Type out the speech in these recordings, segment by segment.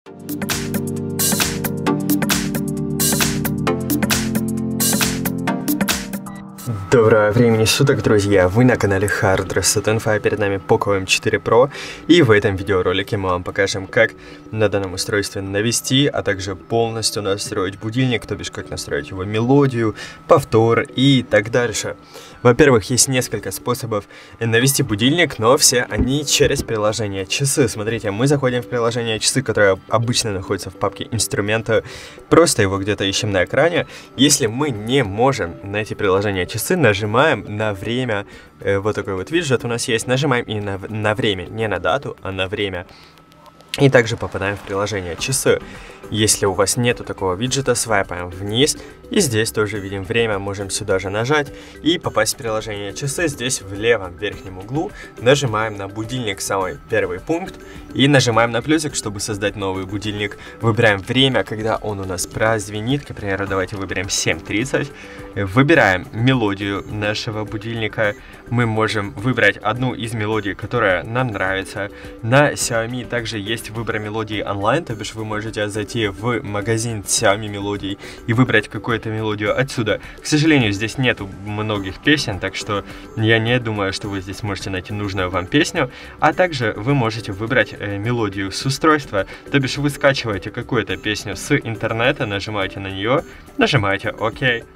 Доброго времени суток, друзья! Вы на канале Hard Reset Info, перед нами Poco M4 Pro, и в этом видеоролике мы вам покажем, как на данном устройстве навести, а также полностью настроить будильник, то бишь как настроить его мелодию, повтор и так дальше. Во-первых, есть несколько способов навести будильник, но все они через приложение Часы. Смотрите, мы заходим в приложение Часы, которое обычно находится в папке инструмента, просто его где-то ищем на экране. Если мы не можем найти приложение Часы, нажимаем на время, вот такой вот виджет у нас есть, нажимаем и на время, не на дату, а на время. И также попадаем в приложение Часы. Если у вас нету такого виджета, свайпаем вниз, и здесь тоже видим время, можем сюда же нажать и попасть в приложение Часы. Здесь в левом верхнем углу нажимаем на будильник, самый первый пункт, и нажимаем на плюсик, чтобы создать новый будильник. Выбираем время, когда он у нас прозвенит, к примеру, давайте выберем 7:30. Выбираем мелодию нашего будильника. Мы можем выбрать одну из мелодий, которая нам нравится. На Xiaomi также есть выбор мелодии онлайн, то бишь вы можете зайти в магазин Xiaomi мелодий и выбрать какую-то мелодию отсюда. К сожалению, здесь нету многих песен, так что я не думаю, что вы здесь можете найти нужную вам песню. А также вы можете выбрать мелодию с устройства, то бишь вы скачиваете какую-то песню с интернета, нажимаете на нее, нажимаете ОК.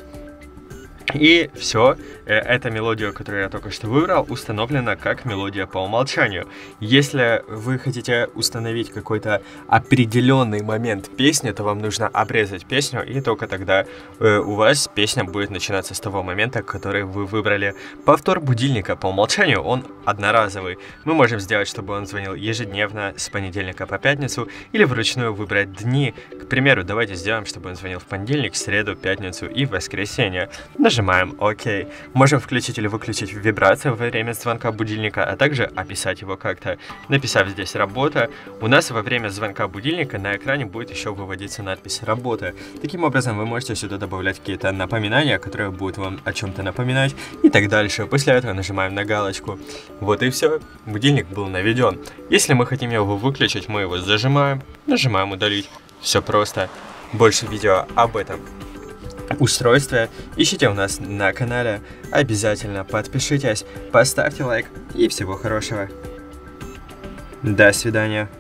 И все, эта мелодия, которую я только что выбрал, установлена как мелодия по умолчанию. Если вы хотите установить какой-то определенный момент песни, то вам нужно обрезать песню, и только тогда у вас песня будет начинаться с того момента, который вы выбрали. Повтор будильника по умолчанию, он одноразовый. Мы можем сделать, чтобы он звонил ежедневно с понедельника по пятницу, или вручную выбрать дни. К примеру, давайте сделаем, чтобы он звонил в понедельник, среду, пятницу и воскресенье. Нажимаем ОК. Можем включить или выключить вибрации во время звонка будильника, а также описать его как-то. Написав здесь «Работа», у нас во время звонка будильника на экране будет еще выводиться надпись «Работа». Таким образом, вы можете сюда добавлять какие-то напоминания, которые будут вам о чем-то напоминать, и так дальше. После этого нажимаем на галочку. Вот и все. Будильник был наведен. Если мы хотим его выключить, мы его зажимаем, нажимаем «Удалить». Все просто. Больше видео об этом устройстве ищите у нас на канале. Обязательно подпишитесь, поставьте лайк и всего хорошего. До свидания.